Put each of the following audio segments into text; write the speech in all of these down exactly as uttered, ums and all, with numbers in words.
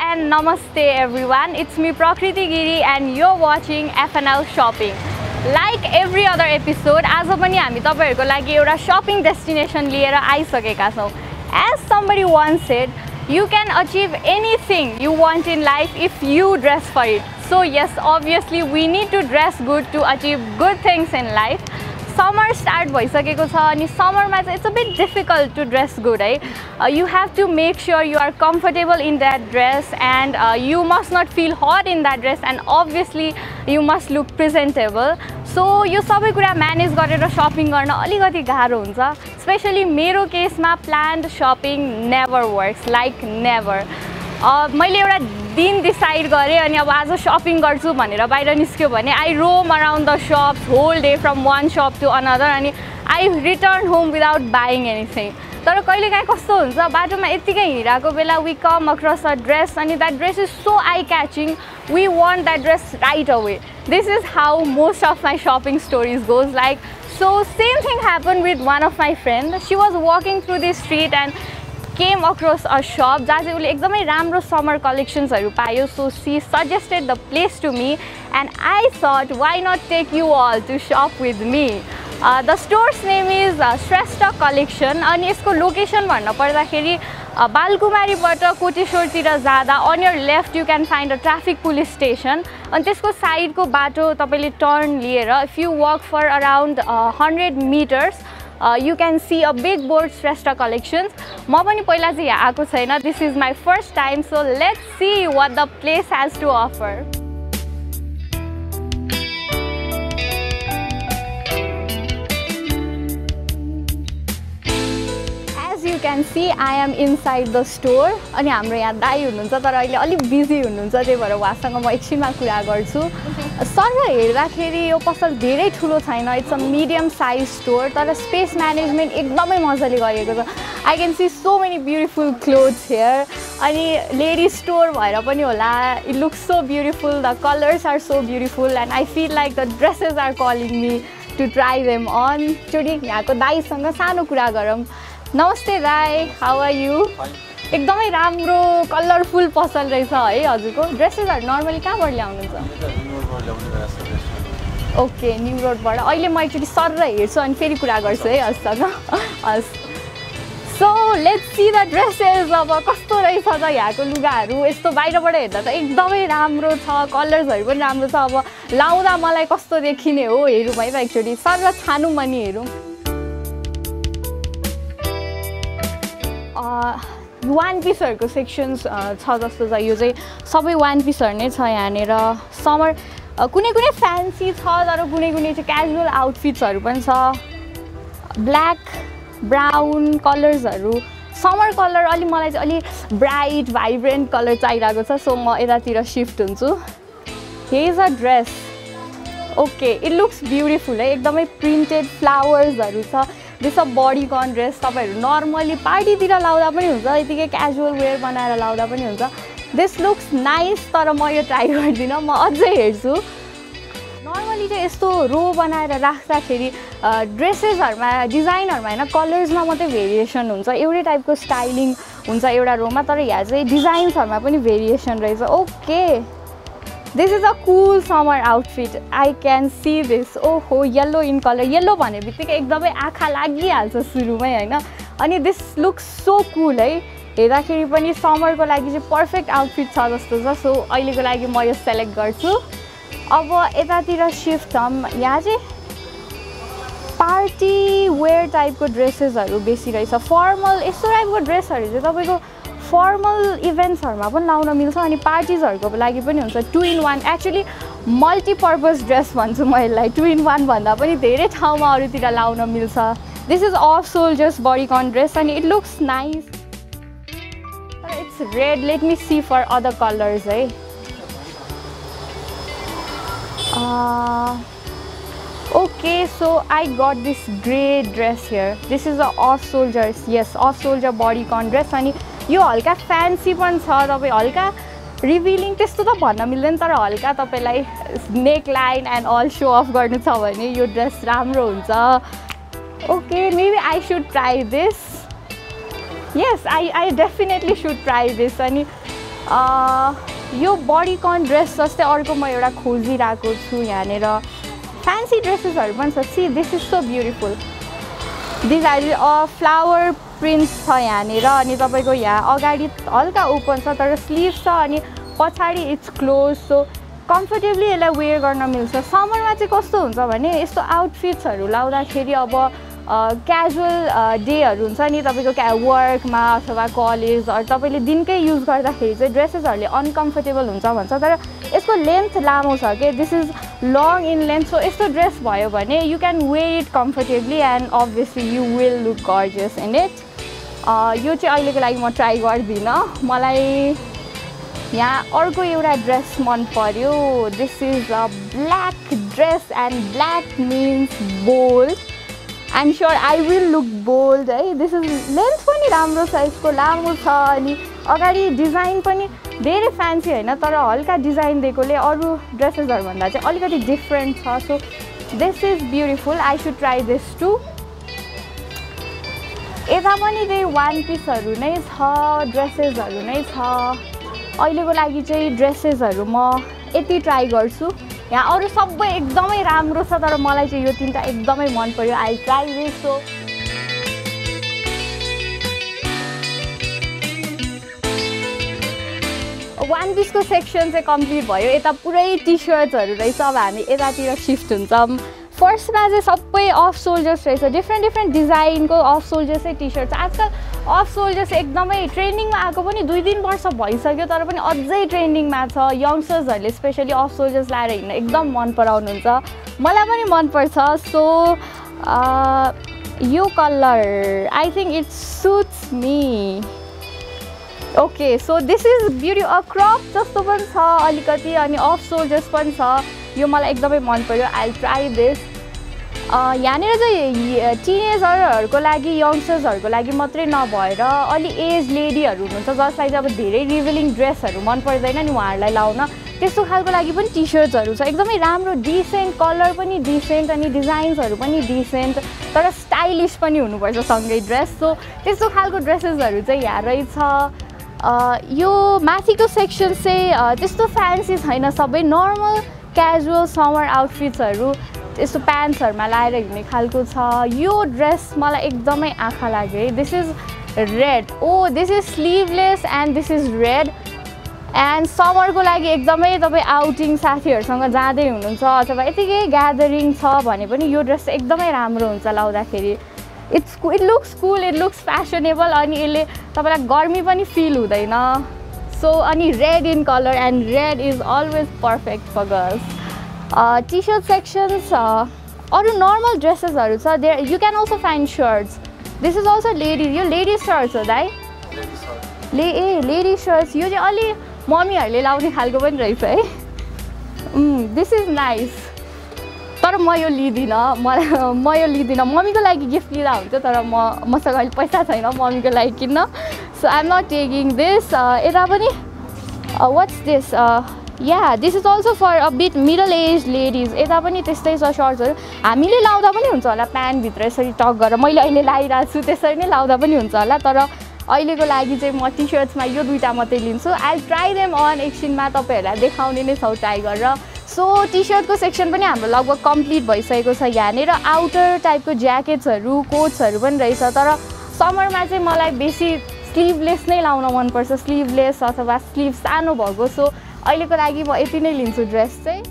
and namaste everyone. It's me Prakriti Giri and you're watching F N L Shopping. Like every other episode, आज पनि हामी तपाईहरुको लागि एउटा shopping destination लिएर आइसकेका छौं. As somebody once said, you can achieve anything you want in life if you dress for it. So yes, obviously we need to dress good to achieve good things in life. Summer start bhaisakeko cha ani summer ma it's a bit difficult to dress good, hai. Uh, you have to make sure you are comfortable in that dress and uh, you must not feel hot in that dress, and obviously you must look presentable. So यो सबै कुरा manage गरेर shopping गर्न अलिकति गाह्रो हुन्छ. Specially मेरो केसमा planned shopping never works, like never. मैले एउटा दिन डिसाइड गरेँ अनि अब आज शपिङ गर्छु भनेर बाहिर निस्क्यो भने I roam around the shops whole day from one shop to another अनि I return home without buying anything. तर कहिलेकाहीँ कस्तो हुन्छ, बाटोमा यत्तिकै हिँडिरहेको बेला we come across a dress अनि that dress is so eye catching, we want that dress right away. This is how most of my shopping stories goes. Like, so same thing happened with one of my friends. She was walking through the street and came across a shop जहाँ चाहिँ उसले एकदमै राम्रो summer collectionsहरू पायो. So she suggested the place to me and I thought, why not take you all to shop with me. Uh, the store's name is uh, Shrestha Collection अनि यसको location भन्न पर्दाखेरि बालकुमारीबाट कोटेश्वरतिर जाँदा on your left you can find a traffic police station अनि त्यसको साइडको बाटो तपाईले टर्न लिएर if you walk for around uh, one hundred meters uh, you can see a big board Shrestha Collections. म पनि पहिला चाहिँ यहाँ आएको छैन. This is my first time, so let's see what the place has to offer. You can see I am inside the store अनि हाम्रो यहाँ दाइ हुनुहुन्छ तर अहिले अलि बिजी हुनुहुन्छ, त्यही भएर उहाँसँग म एकछिनमा कुरा गर्छु. सर हेर्दाखेरि यो पसल धेरै ठुलो छैन, it's a medium size store, तर स्पेस म्यानेजमेन्ट एकदमै मजाले गरिएको छ. I can see so many beautiful clothes here अनि लेडिज स्टोर भएर पनि होला, it looks so beautiful, the colours are so beautiful and I feel like the dresses are calling me to try them on. एकचोटि यहाँको दाइसँग सानो कुरा गरौँ. नमस्ते दाइ, हाउ आर यु? एकदमै राम्रो कलरफुल पसल रहेछ है हजुरको. ड्रेसेसहरू नर्मली कहाँबाट ल्याउनुहुन्छ? ओके, न्यू रोडबाट. अहिले म एकचोटि सर हेर्छु अनि फेरि कुरा गर्छु है हजुरसँग. हस्, so let's see the dresses. अब कस्तो रहेछ त यहाँको लुगाहरू? यस्तो बाहिरबाट हेर्दा त एकदमै राम्रो छ, कलर्सहरू पनि राम्रो छ. अब लाउँदा मलाई कस्तो देखिने हो हेरौँ है त एकचोटि. सर र छानौँ अनि हेरौँ. वान पिसहरूको सेक्सन्स छ जस्तो छ. यो चाहिँ सबै वान पिसहरू नै छ यहाँनिर. समर कुनै कुनै फ्यान्सी छ तर कुनै कुनै चाहिँ क्याजुअल आउटफिट्सहरू पनि छ. ब्ल्याक ब्राउन कलर्सहरू, समर कलर अलि मलाई चाहिँ अलि ब्राइट भाइब्रेन्ट कलर चाहिरहेको छ. सो म यतातिर सिफ्ट हुन्छु. Here is a dress. Okay, it looks beautiful है, एकदमै प्रिन्टेड फ्लावर्सहरू छ. This a bodycon dress. तपाईँहरू नर्मली पार्टीतिर लाउँदा पनि हुन्छ, यतिकै क्याजुअल वेयर बनाएर लाउँदा पनि हुन्छ. दिस लुक्स नाइस, तर म यो ट्राई गर्दिनँ, म अझै हेर्छु. नर्मली चाहिँ यस्तो रो बनाएर राख्दाखेरि ड्रेसेसहरूमा डिजाइनहरूमा होइन कलर्समा मात्रै भेरिएसन हुन्छ, एउटै टाइपको स्टाइलिङ हुन्छ एउटा रोमा, तर यहाँ चाहिँ डिजाइन्सहरूमा पनि भेरिएसन रहेछ. Okay, this is a cool summer outfit. I can see this. ओहो, येल्लो इन कलर. येल्लो भने बित्तिकै एकदमै आँखा लागिहाल्छ सुरुमै होइन. अनि दिस लुक्स सो कुल है, हेर्दाखेरि पनि समरको लागि चाहिँ पर्फेक्ट आउटफिट छ जस्तो छ. सो अहिलेको लागि म यो सेलेक्ट गर्छु. अब यतातिर सिफ्ट हौँ. यहाँ चाहिँ पार्टी वेयर टाइपको ड्रेसेसहरू बेसी रहेछ. फर्मल यस्तो टाइपको ड्रेसहरू चाहिँ तपाईँको फर्मल इभेन्ट्सहरूमा पनि लाउन मिल्छ अनि पार्टिजहरूको लागि पनि हुन्छ. Two in one, actually multipurpose dress भन्छु म यसलाई. टु इन वान भन्दा पनि धेरै ठाउँमा अरूतिर लाउन मिल्छ. This is off shoulders bodycon dress अनि it looks nice. It's red. Let me see for other colours है. Okay, so I got this grey dress here. This is a off shoulders. Yes, off shoulder bodycon dress अनि यो हल्का fancy पनि छ. तपाईँ हल्का revealing त्यस्तो त भन्न मिल्दैन, तर हल्का तपाईँलाई neck line and also off गर्नु छ भने यो ड्रेस राम्रो हुन्छ. Okay, maybe I should try this. Yes, I, I definitely should try this. अनि यो बडीकन ड्रेस जस्तै अर्को म एउटा खोजिरहेको छु यहाँनिर फ्यान्सी ड्रेसेसहरू पनि छ see this is so beautiful this are flower print छ यहाँनिर अनि तपाईँको यहाँ अगाडि हल्का ओपन छ तर स्लिभ छ अनि पछाडि इट्स क्लोज सो कम्फर्टेबली यसलाई वेयर गर्न मिल्छ समरमा चाहिँ कस्तो हुन्छ भने यस्तो आउटफिट्सहरू लाउँदाखेरि अब क्याजुअल डेहरू हुन्छ नि तपाईँको क्या वर्कमा अथवा कलेजहरू तपाईँले दिनकै युज गर्दाखेरि चाहिँ ड्रेसेसहरूले अनकम्फर्टेबल हुन्छ भन्छ तर यसको लेन्थ लामो छ कि this is long in length so यस्तो ड्रेस भयो भने you can wear it comfortably and obviously you will look gorgeous in it यो चाहिँ अहिलेको लागि म ट्राई गर्दिनँ मलाई यहाँ अर्को एउटा ड्रेस मन पर्यो this is a black dress and black means bold I'm sure I will look bold है दिस इज लेन्थ पनि राम्रो छ यसको लामो छ अनि अगाडि डिजाइन पनि धेरै फ्यान्सी होइन तर हल्का डिजाइन दिएकोले अरू ड्रेसेसहरूभन्दा चाहिँ अलिकति डिफ्रेन्ट छ so this is beautiful I should try this too यता पनि त्यही वान पिसहरू नै छ ड्रेसेसहरू नै छ अहिलेको लागि चाहिँ ड्रेसेसहरू म यति ट्राई गर्छु यहाँ अरू सबै एकदमै राम्रो छ तर मलाई चाहिँ यो तिनवटा एकदमै मन पर्यो I try this so one पिसको सेक्सन चाहिँ कम्प्लिट भयो यता पुरै टी सर्ट्सहरू रहेछ अब हामी यतातिर सिफ्ट हुन्छौँ फर्स्टमा चाहिँ सबै अफ सोल्जर्स रहेछ डिफ्रेन्ट डिफ्रेन्ट डिजाइनको अफ सोल्जर्सै टी सर्ट छ आजकल अफ सोल्जर्स एकदमै ट्रेन्डिङमा आएको पनि दुई तिन वर्ष भइसक्यो तर पनि अझै ट्रेन्डिङमा छ यङ्स्टर्सहरूले स्पेसली अफ सोल्जर्स लाएर हिँड्न एकदम मन पराउनुहुन्छ मलाई पनि मनपर्छ सो यो colour I think it suits me okay so this is beauty a crop जस्तो पनि छ अलिकति अनि अफ सोल्जर्स पनि छ यो मलाई एकदमै मन पर्यो आई ट्राई दिस यहाँनिर चाहिँ टिनेजरहरूको लागि यङ्स्टर्सहरूको लागि मात्रै नभएर अलि एज लेडीहरू हुनुहुन्छ जसलाई चाहिँ अब धेरै रिभिलिङ ड्रेसहरू मन पर्दैन नि उहाँहरूलाई लाउन त्यस्तो खालको लागि पनि टी सर्ट्सहरू छ एकदमै राम्रो डिसेन्ट कलर पनि डिसेन्ट अनि डिजाइन्सहरू पनि डिसेन्ट तर स्टाइलिस पनि हुनुपर्छ सँगै ड्रेस सो त्यस्तो खालको ड्रेसेसहरू चाहिँ यहाँ रहेछ यो माथिको सेक्सन चाहिँ त्यस्तो फ्यान्सी छैन सबै नर्मल क्याजुअल समर आउटफिट्सहरू यस्तो प्यान्ट्सहरूमा लाएर हिँड्ने खालको छ यो ड्रेस मलाई एकदमै आँखा लाग्यो है this is red oh this is sleeveless and this is red and समरको लागि एकदमै तपाईँ आउटिङ साथीहरूसँग जाँदै हुनुहुन्छ अथवा यतिकै ग्यादरिङ छ भने पनि यो ड्रेस एकदमै राम्रो हुन्छ लाउँदाखेरि it's it looks cool it looks fashionable अनि यसले तपाईँलाई गर्मी पनि फिल हुँदैन सो अनि red in colour and red is always perfect for girls T shirt sections अरू नर्मल ड्रेसेसहरू छ there you can also find shirts this is also ladies यो लेडिज सर्ट्स हो दाइ ले ए लेडिज सर्ट्स यो चाहिँ अलि मम्मीहरूले लाउने खालको पनि रहेछ है दिस इज नाइस तर म यो लिँदिनँ मलाई म यो लिँदिनँ मम्मीको लागि गिफ्ट लिँदा हुन्छ तर म मसँग अहिले पैसा छैन मम्मीको लागि किन्न so I am not taking this यता पनि what's this yeah this is also for a bit middle age ladies यता पनि त्यस्तै छ सर्ट्सहरू हामीले लाउँदा पनि हुन्छ होला प्यान्टभित्र यसरी टक गरेर मैले अहिले लगाइरहेको छु त्यसरी नै लाउँदा पनि हुन्छ होला तर अहिलेको लागि चाहिँ म टी सर्ट्समा यो दुईवटा मात्रै लिन्छु आई ट्राई देम अन एकछिनमा तपाईँहरूलाई देखाउने नै छौँ ट्राई गरेर सो टी सर्टको सेक्सन पनि हाम्रो लगभग कम्प्लिट भइसकेको छ यहाँनिर आउटर टाइपको ज्याकेट्सहरू कोट्सहरू पनि रहेछ तर समरमा चाहिँ मलाई बेसी स्लिभलेस नै लाउन मनपर्छ स्लिभलेस अथवा स्लिभ सानो भएको सो अहिलेको लागि म यति नै लिन्छु ड्रेस चाहिँ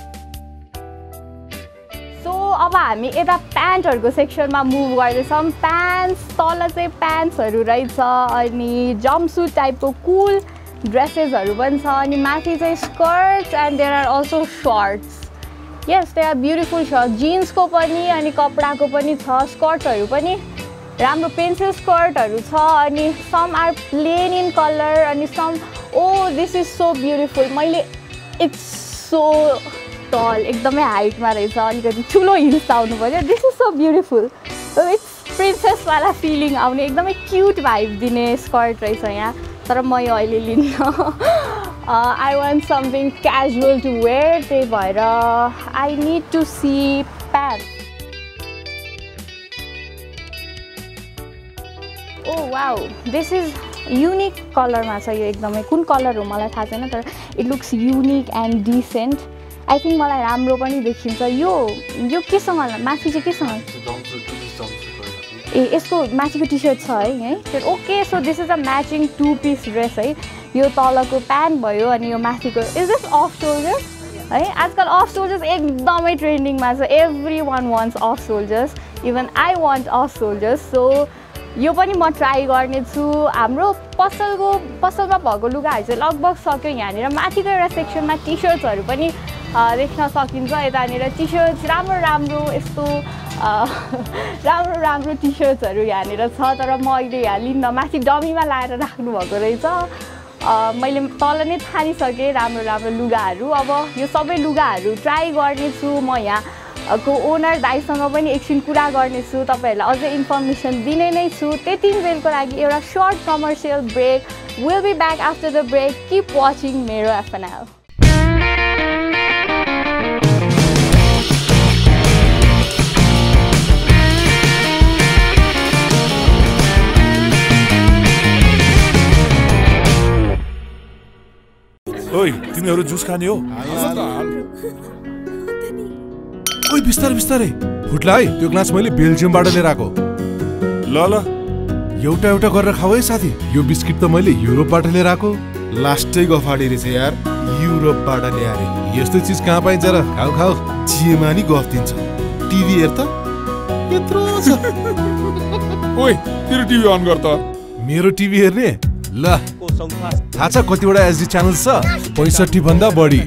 सो अब हामी यता प्यान्टहरूको सेक्सनमा मुभ गर्दैछौँ प्यान्ट्स तल चाहिँ प्यान्ट्सहरू रहेछ अनि जम्पसुट टाइपको कुल ड्रेसेसहरू पनि छ अनि माथि चाहिँ skirts and there are also shirts yes they are beautiful shirt जिन्सको पनि अनि कपडाको पनि छ स्कर्ट्सहरू पनि राम्रो पेन्सिल स्कर्टहरू छ अनि some are plain in colour अनि some oh this is so beautiful मैले इट्स सो टल एकदमै हाइटमा रहेछ अलिकति ठुलो हिल्स आउनु पऱ्यो this is so beautiful it's प्रिन्सेसवाला फिलिङ आउने एकदमै क्युट भाइब दिने स्कर्ट रहेछ यहाँ तर म यो अहिले लिन्न I want something casual to wear त्यही भएर I need to see pant Oh wow, this is unique कलरमा छ यो एकदमै कुन कलर हो मलाई थाहा छैन तर it looks unique and decent I think मलाई राम्रो पनि देखिन्छ यो यो केसँग माथि चाहिँ केसँग ए यसको माथिको टी सर्ट छ है है okay so this is a matching two piece dress है यो तलको प्यान्ट भयो अनि यो माथिको इज दिस अफ सोल्जर है आजकल अफ सोल्जर्स एकदमै ट्रेन्डिङमा छ everyone wants off shoulders even I want off shoulders so यो पनि म ट्राई गर्नेछु हाम्रो पसलको पसलमा भएको लुगाहरू चाहिँ लगभग सक्यो यहाँनिर माथिको एउटा सेक्सनमा टी सर्ट्सहरू पनि देख्न सकिन्छ यतानिर टी सर्ट्स राम्रो राम्रो यस्तो राम्रो राम्रो टी सर्ट्सहरू यहाँनिर छ तर म अहिले यहाँ लिन्न माथि डमीमा लाएर राख्नुभएको रहेछ मैले तल नै थालिसकेँ राम्रो राम्रो लुगाहरू अब यो सबै लुगाहरू ट्राई गर्नेछु म यहाँ को ओनर दाइसँग पनि एकछिन कुरा गर्नेछु तपाईँहरूलाई अझै इन्फर्मेसन दिने नै छु त्यति बेलको लागि एउटा short commercial break will be back after the break keep watching मेरो एफएनएल ओइ तिमीहरु जुस खाने हो ओइ बिस्तारै बिस्तारै फुट्ला है त्यो ग्लास मैले बेल्जियमबाट लिएर आको ल ल एउटा एउटा गरेर खाऊ है साथी यो बिस्किट त मैले युरोपबाट लिएर आको लास्टै गफाडी रहेछ यार युरोपबाट ल्यारे यस्तो चीज कहाँ पाइन्छ र खाऊ खाऊ जिएमा नि गफ दिन्छ टिभी हेर त यत्रो छ ओइ तेरो टिभी अन गर त मेरो टिभी हेर्ने ल थाहा छ कतिवटा एचडी च्यानल्स छ पैँसठी भन्दा बढी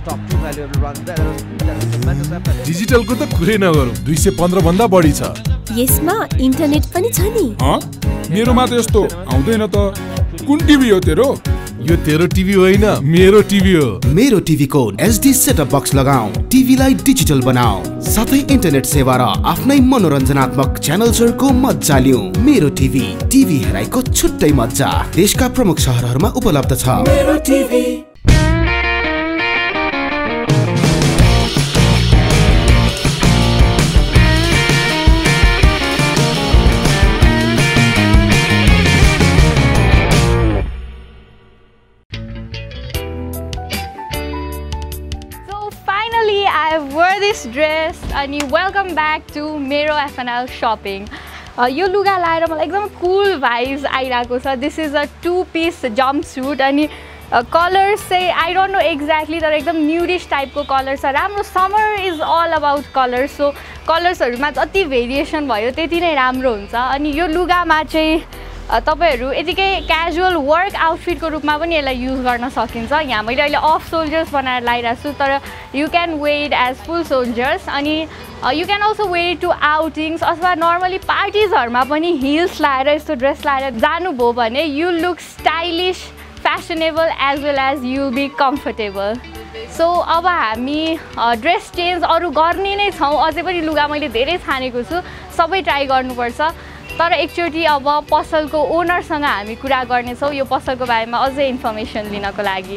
डिजिटलको त कुरै नगरौँ दुई सय पन्ध्र भन्दा बढी छ यसमा इन्टरनेट पनि छ नि मेरोमा त यस्तो आउँदैन त कुन टिभी हो तेरो यो तेरो टिभी होइन मेरो टिभी हो मेरो टिभी को एचडी सेटअप बक्स लगाऊ टिभीलाई डिजिटल बनाऊ साथै इन्टरनेट सेवा र आफ्नै मनोरञ्जनात्मक च्यानल्सहरुको मज्जा लिऊ मेरो टिभी टिभी हेराइको छुट्टै मज्जा देशका प्रमुख शहरहरुमा उपलब्ध छ मेरो TV wear this dress and you welcome back to मेरो एफएनएल shopping यो लुगा लाएर मलाई एकदम cool vibes आइरहेको छ this is a two piece jumpsuit अनि कलर्स चाहिँ I don't know exactly तर एकदम nudish type को कलर छ राम्रो summer is all about colors so कलर्सहरुमा जति भेरिएसन भयो त्यति नै राम्रो हुन्छ अनि यो लुगामा चाहिँ तपाईहरु यतिकै क्याजुअल वर्क आउटफिटको रूपमा पनि यसलाई युज गर्न सकिन्छ यहाँ मैले अहिले अफ सोल्जर्स बनाएर लाइरहेको छु तर you can wear it as full shoulders अनि you can also wear it to outings अथवा नर्मली पार्टिजहरुमा पनि हिल्स लाएर यस्तो ड्रेस लाएर जानुभयो भने you look stylish fashionable as well as you will be comfortable so अब हामी ड्रेस चेन्ज अरू गर्ने नै छौँ अझै पनि लुगा मैले धेरै छानेको छु सबै ट्राई गर्नुपर्छ तर एकचोटि अब पसलको ओनरसँग हामी कुरा गर्नेछौँ यो पसलको बारेमा अझै इन्फर्मेसन लिनको लागि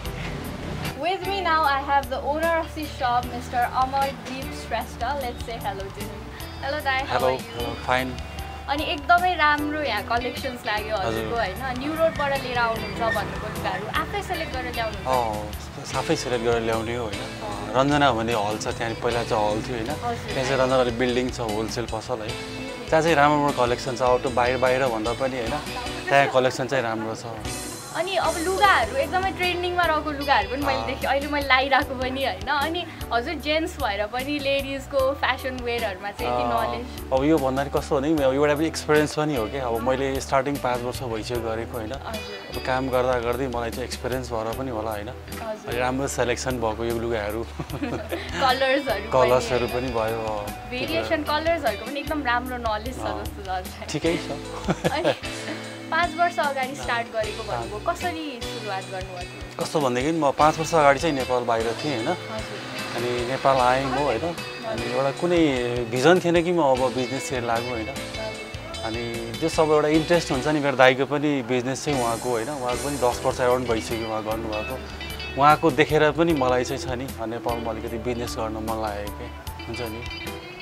With me now I have the owner of this shop Mister Amardeep Shrestha let's say hello to him Hello Dai how Hello, are you? uh, fine अनि एकदमै राम्रो यहाँ कलेक्सन्स लाग्यो हजुरको हैन न्यू रोडबाट लिएर आउनुहुन्छ भन्नुको लुगाहरू आफै सेलेक्ट गरेर ल्याउनुहुन्छ अ साफै सेलेक्ट गरेर ल्याउने हो हैन रञ्जना भन्ने हल छ त्यहाँ पहिला चाहिँ हल थियो हैन त्यहाँ चाहिँ रञ्जनाले बिल्डिङ छ होलसेल पसल है त्यहाँ चाहिँ राम्रो राम्रो कलेक्सन छ आउट बाहिर बाहिर भन्दा पनि हैन त्यहाँ कलेक्सन चाहिँ राम्रो छ अनि अब लुगाहरू एकदमै ट्रेन्डिङमा रहेको लुगाहरू पनि मैले देखेँ अहिले मैले लाइरहेको पनि हैन अनि हजुर जेन्ट्स भएर पनि लेडिजको फ्यासन वेयरहरुमा चाहिँ यति नलेज अब यो भन्दा कस्तो भने एउटा पनि एक्सपिरियन्स पनि हो के अब मैले स्टार्टिङ पाँच वर्ष भइसक्यो गरेको हैन अब काम गर्दा गर्दै मलाई चाहिँ एक्सपिरियन्स भएर पनि होला हैन अनि राम्रो सेलेक्सन भएको यो लुगाहरू कलर्सहरु कलर्सहरु पनि भयो भेरिएसन कलर्सहरुको पनि एकदम राम्रो नलेज छ जस्तो लाग्छ ठिकै छ पाँच वर्ष अगाडि स्टार्ट गरेको भन्नुभयो कसरी सुरुवात गर्नुभयो कस्तो भन्दाखेरि म पाँच वर्ष अगाडि चाहिँ नेपाल बाहिर थिएँ हैन अनि नेपाल आएँ म हैन अनि एउटा कुनै भिजन थिएन कि म अब बिजनेसतिर लागु हैन अनि त्यो सब एउटा इन्ट्रेस्ट हुन्छ नि मेरो दाइको पनि बिजनेस चाहिँ उहाँको हैन उहाँको पनि दस वर्ष अराउन्ड भइसक्यो उहाँ गर्नुभएको उहाँको देखेर पनि मलाई चाहिँ छ नि नेपालमा अलिकति बिजनेस गर्न मन लागेको के हुन्छ नि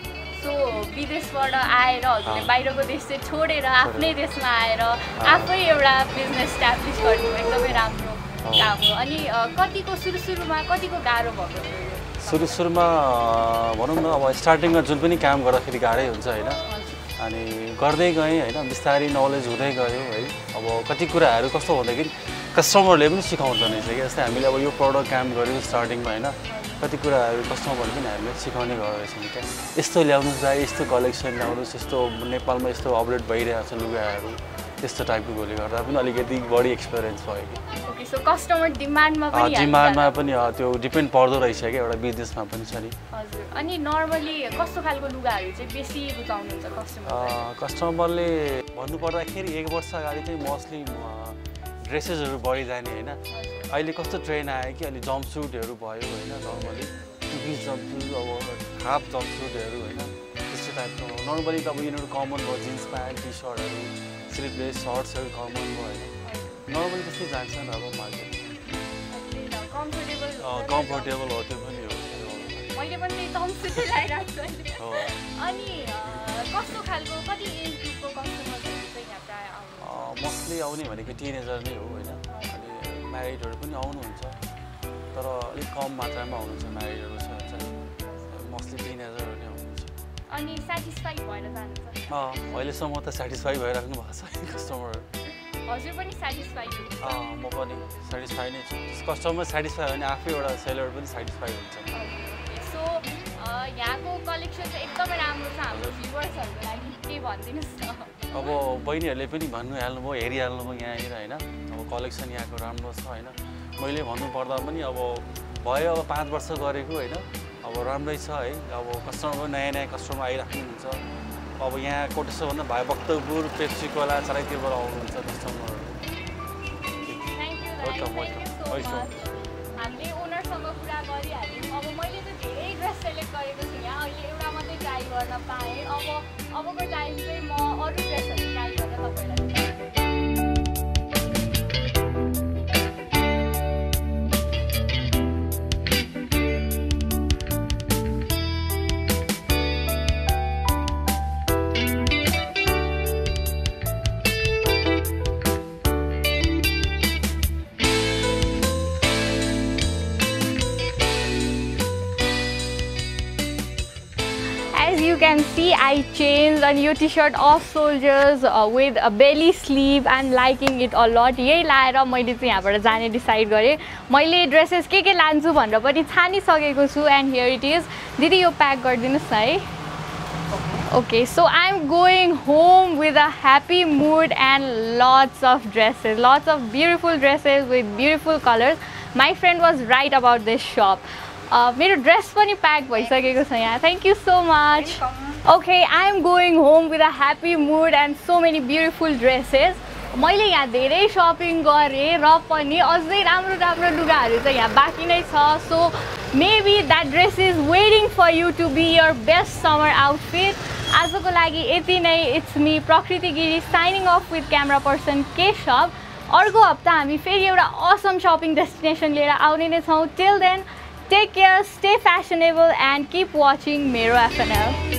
सो विदेशबाट आएर हजुरले बाहिरको देश चाहिँ छोडेर आफ्नै देशमा आएर आफै एउटा बिजनेस स्ट्याब्लिस गर्नु एकदमै राम्रो काम हो। अनि कतिको सुरु सुरुमा कतिको गाह्रो भएको सुरु सुरुमा भनौँ न अब स्टार्टिङमा जुन पनि काम गर्दाखेरि गाह्रै हुन्छ होइन अनि गर्दै गएँ होइन बिस्तारै नलेज हुँदै गयो है। अब कति कुराहरू कस्तो भन्दाखेरि कस्टमरले पनि सिकाउँदैन रहेछ कि जस्तै हामीले अब यो प्रडक्ट काम गऱ्यो स्टार्टिङमा होइन कति कुराहरू कस्टमरले पनि हामीले सिकाउने गरेछौँ क्या यस्तो ल्याउनुहोस् दाइ यस्तो कलेक्सन ल्याउनुहोस् यस्तो नेपालमा यस्तो अपडेट भइरहेको छ लुगाहरू त्यस्तो टाइपको गोले गर्दा पनि अलिकति बढी एक्सपिरियन्स भयो कि ओके सो कस्टमर डिमान्डमा पनि डिमान्डमा पनि त्यो डिपेन्ड पर्दो रहेछ क्या एउटा बिजनेसमा पनि छ नि हजुर। अनि नर्मली कस्तो खालको लुगाहरू चाहिँ बेसी रुचाउनुहुन्छ कस्टमर कस्टमरले भन्नुपर्दाखेरि एक वर्ष अगाडि चाहिँ मोस्टली ड्रेसेसहरू बढी जाने होइन अहिले कस्तो ट्रेन्ड आयो कि अहिले जम्प सुटहरू भयो होइन नर्मली टुपिस जम्प सुट अब हाफ जम्प सुटहरू होइन त्यस्तो टाइपको नर्मली त अब यिनीहरू कमन भयो जिन्स प्यान्ट टी सर्टहरू स्लिभलेस सर्ट्सहरू कमन भयो होइन नर्मली त्यस्तै जान्छ नि अब मार्केट कम्फर्टेबल हो त्यो पनि हो मैले पनि जम्प सुटै लगाइरहेको छु अनि कस्तो खालको कति एज ग्रुपको कस्टमरहरू चाहिँ यहाँ प्राय आउनुहुन्छ मोस्टली आउने भनेको टिनेजर नै हो होइन अनि म्यारिडहरू पनि आउनुहुन्छ तर अलिक कम मात्रामा आउनुहुन्छ म्यारिडहरू छ मोस्टली टिनेजरहरू नै आउनुहुन्छ अनि सेटिस्फाई भएर जानुहुन्छ अहिलेसम्म त सेटिस्फाई भइराख्नु भएको छ कस्टमरहरू हजुर पनि सेटिस्फाई म पनि सेटिस्फाई नै छु कस्टमर सेटिस्फाई भयो भने आफै एउटा सेलर पनि सेटिस्फाई हुन्छ सो यहाँको कलेक्सन चाहिँ एकदमै राम्रो छ हाम्रो भ्युवर्सहरूको लागि के भनिदिनुहोस् न अब बहिनीहरूले पनि भन्नु हाल्नुभयो हेरिहाल्नुभयो यहाँनिर होइन अब कलेक्सन यहाँको राम्रो छ होइन मैले भन्नुपर्दा पनि अब भयो अब पाँच वर्ष गरेको होइन अब राम्रै छ है अब कस्टमर नयाँ नयाँ कस्टमर आइराख्नुहुन्छ अब यहाँ कोटेश्वर भन्दा भाइ भक्तपुर पेप्सी कोला चारैतिरबाट आउनुहुन्छ कस्टमरहरू हामीले ओनरसँग कुरा गरिहाल्यौँ अब मैले त धेरै ड्रेस सेलेक्ट गरेको छु यहाँ अहिले एउटा मात्रै ट्राई गर्न पाएँ अब अबको टाइम चाहिँ म अरू ड्रेसहरू ट्राई गर्न तपाईँलाई you can see I changed and your t-shirt of soldiers uh, with a belly sleeve and liking it a lot. यही लाएर मैले चाहिँ यहाँबाट जाने डिसाइड गरेँ मैले ड्रेसेस के के लान्छु भनेर पनि छानिसकेको छु and here it is. दिदी यो प्याक गरिदिनुहोस् न है. Okay, so I'm going home with a happy mood and lots of dresses, lots of beautiful dresses with beautiful colors. My friend was right about this shop. मेरो dress पनि pack भइसकेको छ यहाँ. Thank you so much. Okay, I am going home with a happy mood and so many beautiful dresses. मैले यहाँ धेरै shopping गरेँ र पनि अझै राम्रो राम्रो लुगाहरू चाहिँ यहाँ बाँकी नै छ. So maybe that dress is waiting for you to be your best summer outfit. आजको लागि यति नै. It's me प्रकृति Giri signing off with camera person Keshav. अर्को हप्ता हामी फेरि एउटा awesome shopping destination लिएर आउने नै छौँ. Till then, take care, stay fashionable and keep watching Mero F N L.